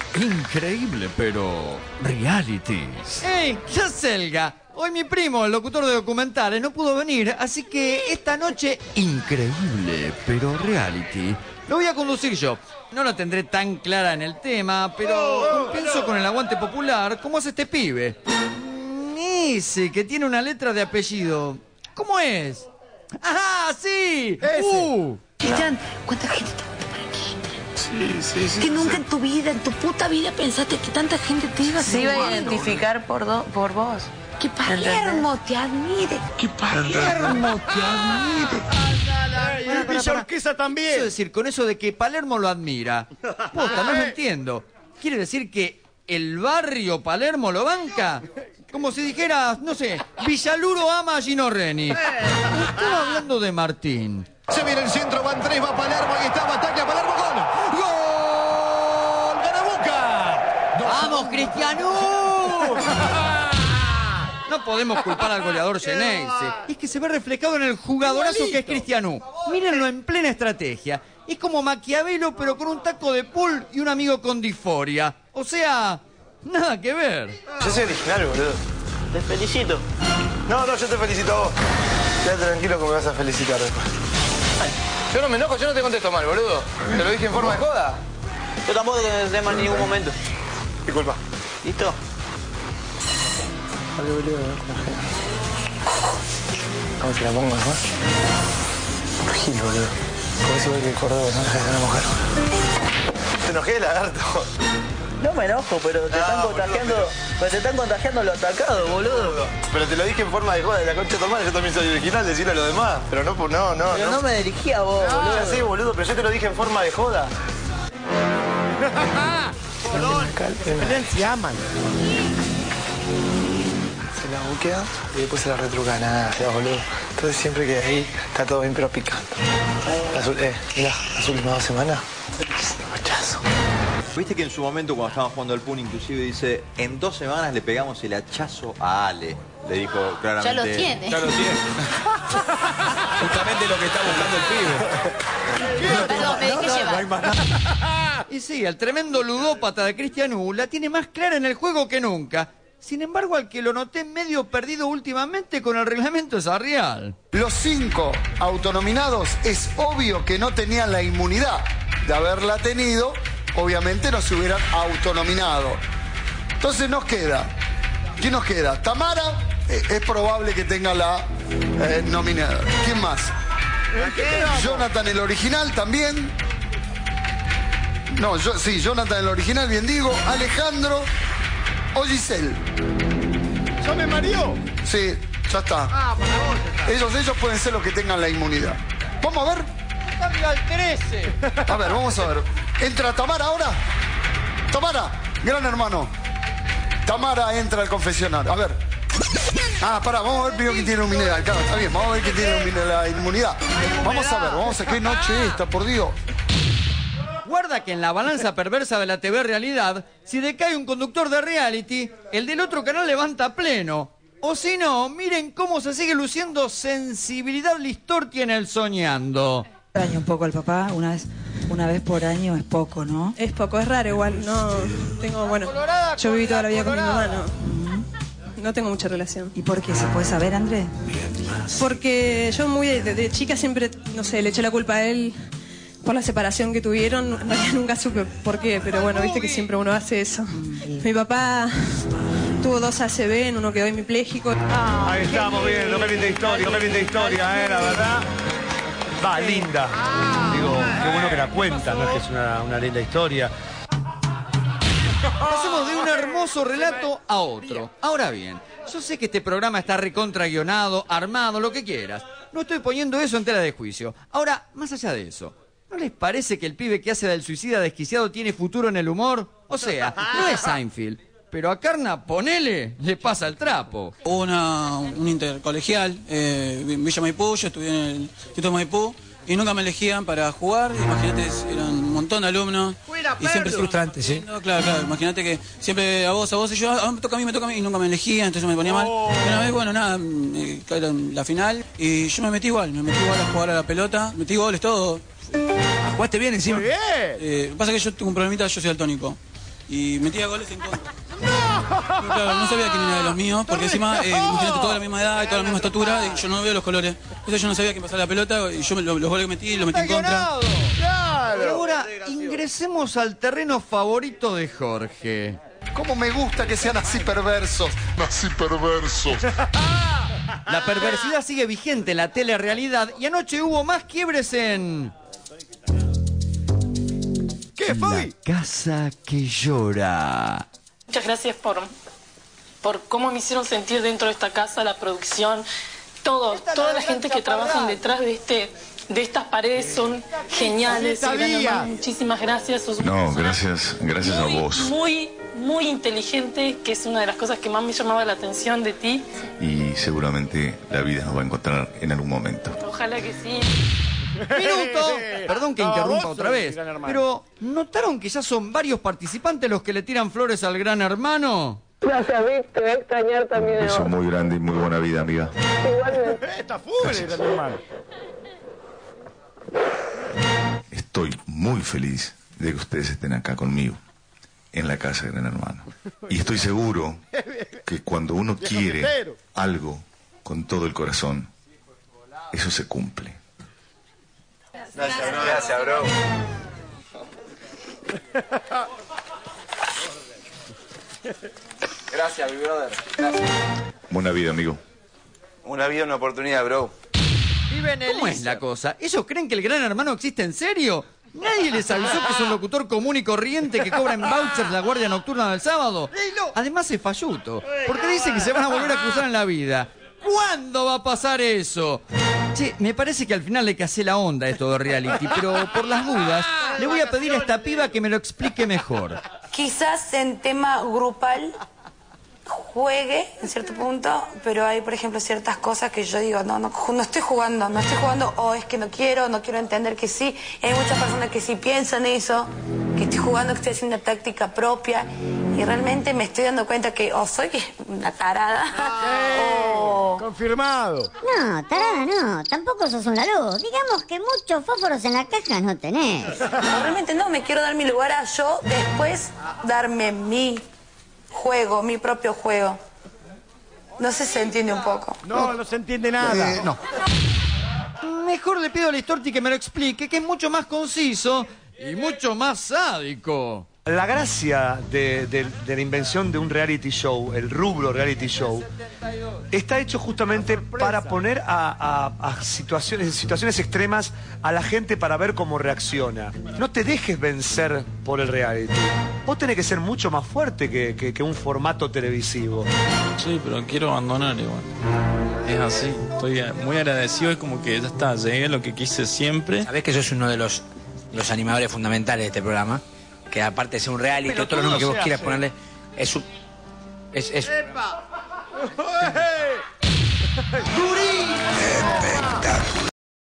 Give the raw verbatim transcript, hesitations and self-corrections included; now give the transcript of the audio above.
Increíble, pero realities. ¡Ey! ¡Ya selga! Hoy mi primo, el locutor de documentales, no pudo venir, así que esta noche... Increíble, pero reality. Lo voy a conducir yo. No la tendré tan clara en el tema, pero pienso con el aguante popular, ¿cómo es este pibe? Mm, Ese que tiene una letra de apellido. ¿Cómo es? ¡Ajá, sí! Ese. ¡Uh! Cristian, ¿cuánta gente te votó para aquí? Sí, sí, sí. Que nunca en tu vida, en tu puta vida pensaste que tanta gente te iba a Se iba a seguir. identificar por, do, por vos. Que Palermo te admire. ¿Qué Palermo te admire? Y Villorquesa también. Eso decir, con eso de que Palermo lo admira. Posta, no lo entiendo. ¿Quiere decir que el barrio Palermo lo banca? Como si dijeras, no sé, Villaluro ama a Gino Reni. Estaba hablando de Martín. Se viene el centro, van tres, va Palermo, ahí está, ataque a Palermo, gol. ¡Gol! ¡Gana Boca! ¡Vamos, Cristiano! No podemos culpar al goleador Geneise. Es que se ve reflejado en el jugadorazo que es Cristiano. Mírenlo en plena estrategia. Es como Maquiavelo, pero con un taco de pool y un amigo con disforia. O sea, nada que ver. Yo soy original, boludo. Te felicito. No, no, yo te felicito a vos. Quédate tranquilo que me vas a felicitar después. Yo no me enojo, yo no te contesto mal, boludo. Te lo dije en forma de joda. Yo tampoco te contesto mal en ningún momento. Disculpa. ¿Listo? Vale, boludo, ¿cómo te la pongo, no? Gil, boludo. Por eso voy que el Córdoba no deja de ser una mujer. Te enojé, lagarto. No me enojo, pero te no, están contagiando. Boludo, pero te están contagiando los atacados, boludo. Pero te lo dije en forma de joda, de la concha de tu hermana, yo también soy original, decirle a los demás. Pero no, no, no. Pero no, no me dirigí a vos, no, boludo. Sí, boludo, pero yo te lo dije en forma de joda. Se aman. Se la buquea y después se la retruca. Nada, ya, boludo. Entonces siempre que ahí está todo bien, pero picando. Las, eh, mirá, las últimas dos semanas, rechazo. Viste que en su momento, cuando estaban jugando al Pun, inclusive dice, en dos semanas le pegamos el hachazo a Ale. Le dijo claramente. Ya lo tiene. Ya lo tiene. Justamente lo que está buscando el pibe. No, perdón, me dejé llevar. No hay más nada. Y sí, el tremendo ludópata de Cristiano la tiene más clara en el juego que nunca. Sin embargo, al que lo noté medio perdido últimamente con el reglamento es a Real. Los cinco autonominados es obvio que no tenían la inmunidad. De haberla tenido, obviamente no se hubieran autonominado. Entonces nos queda. ¿Quién nos queda? Tamara, eh, es probable que tenga la eh, nominada. ¿Quién más? Jonathan el original también. No, yo, sí, Jonathan el original, bien digo. Alejandro o Giselle. ¿Ya me mareó? Sí, ya está. Ah, para vos está. Ellos, ellos pueden ser los que tengan la inmunidad. Vamos a ver. Cambio al trece. A ver, vamos a ver. ¿Entra Tamara ahora? Tamara, gran hermano. Tamara entra al confesionario. A ver. Ah, pará, vamos a ver primero quién tiene la inmunidad. Claro, está bien, vamos a ver quién tiene la inmunidad. Vamos a ver, vamos a ver qué noche esta, por Dios. Guarda que en la balanza perversa de la T V realidad, si decae un conductor de reality, el del otro canal levanta pleno. O si no, miren cómo se sigue luciendo sensibilidad Listorti en el Soñando. Extraño un poco al papá, una vez, una vez por año es poco, ¿no? Es poco, es raro igual, no tengo, bueno, Colorada, yo viví toda la vida colorada. con mi mamá, no, no tengo mucha relación. ¿Y por qué? ¿Se puede saber, Andrés? Porque yo muy de, de chica siempre, no sé, le eché la culpa a él por la separación que tuvieron, en realidad nunca supe por qué, pero bueno, viste que siempre uno hace eso. Mi papá tuvo dos A C V, en uno quedó hemipléjico. Ahí estamos viendo, qué linda historia, qué linda historia, eh, la verdad. Va, linda. Digo, qué bueno que la cuentan, no es que es una, una linda historia. Pasemos de un hermoso relato a otro. Ahora bien, yo sé que este programa está recontra guionado, armado, lo que quieras. No estoy poniendo eso en tela de juicio. Ahora, más allá de eso, ¿no les parece que el pibe que hace del suicida desquiciado tiene futuro en el humor? O sea, no es Seinfeld, pero a Carna, ponele, le pasa el trapo. Hubo una, un intercolegial eh, en Villa Maipú, yo estudié en el Instituto Maipú y nunca me elegían para jugar. Imagínate, eran un montón de alumnos y siempre frustrante, ¿sí? No, claro, claro, imagínate que siempre a vos, a vos y yo, ah, me toca a mí, me toca a mí y nunca me elegían, entonces me ponía mal. Y una vez, bueno, nada, eh, era la final y yo me metí igual, me metí igual a jugar a la pelota, metí goles, todo. ¿Jugaste bien encima? Muy bien. Eh, pasa que yo tengo un problemita, yo soy daltónico. y metía goles en contra. No, claro, no sabía quién era de los míos, porque encima, eh, imagínate, toda la misma edad y toda la misma estatura, y yo no veo los colores. Entonces yo no sabía quién pasaba la pelota, y yo me- los, los goles que metí los metí en contra. Y ahora ingresemos al terreno favorito de Jorge. ¿Cómo me gusta que sean así perversos? Así perversos. La perversidad sigue vigente en la telerealidad y anoche hubo más quiebres en... ¿Qué, La casa que llora. Muchas gracias por, por cómo me hicieron sentir dentro de esta casa, la producción, todo, toda la gente que trabaja detrás de este, de estas paredes son geniales. Gran hermano, muchísimas gracias. Sos una No, persona gracias, gracias a muy, vos. Muy, muy inteligente, que es una de las cosas que más me llamaba la atención de ti. Y seguramente la vida nos va a encontrar en algún momento. Ojalá que sí. ¡Minuto! Perdón que No, interrumpa vos otra sos vez, el Gran Hermano. pero ¿notaron que ya son varios participantes los que le tiran flores al Gran Hermano? Gracias, Vic, te voy a extrañar Un también. beso muy grande y muy buena vida, amiga. Igualmente. Está full el Gran Hermano. Estoy muy feliz de que ustedes estén acá conmigo, en la casa de Gran Hermano. Y estoy seguro que cuando uno quiere algo con todo el corazón, eso se cumple. Gracias, bro. Gracias, bro. Gracias, mi brother. Gracias. Buena vida, amigo. Una vida, una oportunidad, bro. ¿Cómo es la cosa? ¿Ellos creen que el Gran Hermano existe en serio? ¿Nadie les avisó que es un locutor común y corriente que cobra en vouchers la guardia nocturna del sábado? Además es falluto, porque dice que se van a volver a cruzar en la vida. ¿Cuándo va a pasar eso? Che, me parece que al final le casé la onda a esto de reality, pero por las dudas le voy a pedir a esta piba que me lo explique mejor. Quizás en tema grupal juegue en cierto punto, pero hay, por ejemplo, ciertas cosas que yo digo, no, no, no estoy jugando, no estoy jugando, o es que no quiero, no quiero entender que sí. Y hay muchas personas que sí piensan eso, que estoy jugando, que estoy haciendo una táctica propia, y realmente me estoy dando cuenta que o soy una tarada, o... Confirmado. No, tarada no, tampoco sos un luz. Digamos que muchos fósforos en la caja no tenés. No, realmente no, me quiero dar mi lugar a yo después darme mi juego, mi propio juego. No sé si se entiende un poco. No, no se entiende nada. Eh, no. Mejor le pido a Listorti que me lo explique, que es mucho más conciso y mucho más sádico. La gracia de, de- de la invención de un reality show, el rubro reality show, está hecho justamente para poner a, a- a situaciones, en situaciones extremas a la gente para ver cómo reacciona. No te dejes vencer por el reality. Vos tenés que ser mucho más fuerte que, que- que un formato televisivo. Sí, pero quiero abandonar igual. Es así. Estoy muy agradecido. Es como que ya está, llegué a lo que quise siempre. Sabés que sos uno de los, los animadores fundamentales de este programa. Que aparte de ser un reality, Pero otro nombre que todo vos se quieras hace. ponerle, es un... Es, es... ¡Espectacular!